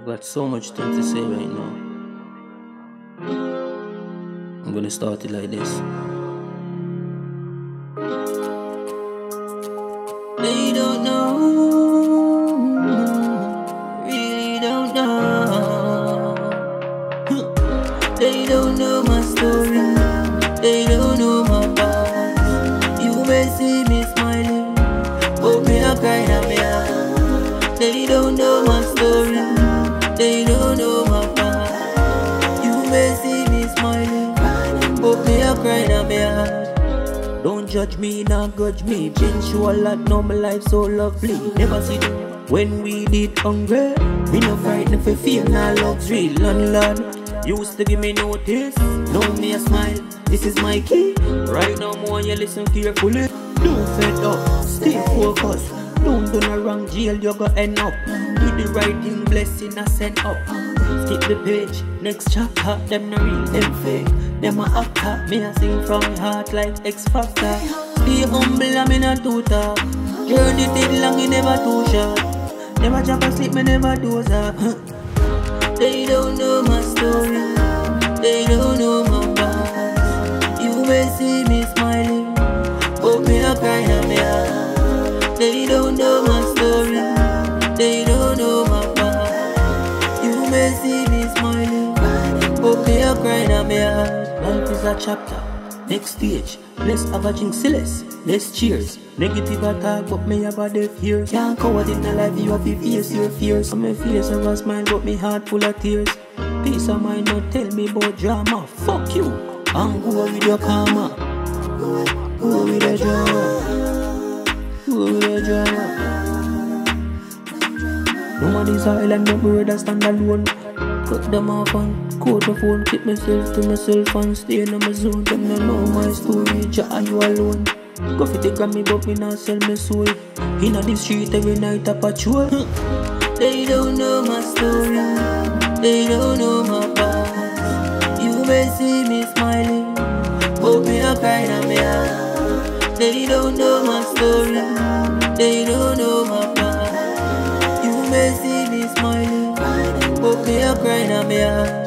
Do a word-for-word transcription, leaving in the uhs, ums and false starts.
got so much things to say right now. I'm gonna start it like this. They don't know, really don't know. They don't know my story, they don't know my past. You may see me smiling, but me not crying at me heart. They don't know my story, they don't know my past. You may see me smiling, but me not crying at me heart. Don't judge me, not grudge me. Been through a lot, now my life so lovely. Never see when we did hungry. Me no frightened for fear, not luxury. Landlord used to give me notice. Now me a smile, this is my key. Right now more you listen carefully. Don't fed up, stay focused. Don't do no wrong jail, you go end up. Do the right thing, blessing I send up. Skip the page, next chapter. Them no real, them fake. Them a actor, me a sing from my heart like X Factor. Be humble, I'm in a too tough. Journey did long, it never too short. Never drop asleep, me never doze up. They don't know my story, they don't know my past. You may see me smiling, but me not crying at me heart. They don't know my story, they don't know my past. You may see me smiling, but me not crying at me heart. Life is a chapter, next stage. Less averaging silence, less cheers. Negative attack, but me have a deaf ear. Can't cover in the life, you have to face your fears. On my face I was smile, but me heart full of tears. Peace of mind, not tell me about drama. Fuck you, and go with your karma. Go with the drama. Go with the drama. Nobody's island, but brother stand alone. Cut them off and quote my phone. Keep myself to myself and stay in my zone. Them don't know my story, Jah you alone. Go for the Grammy but me not sell my soul. Inna the street every night I patrol. They don't know my story, they don't know my past. You may see me smiling, but me not crying at me heart. They don't know my story, they don't know my past. You may see me smiling, but me a crying at me heart.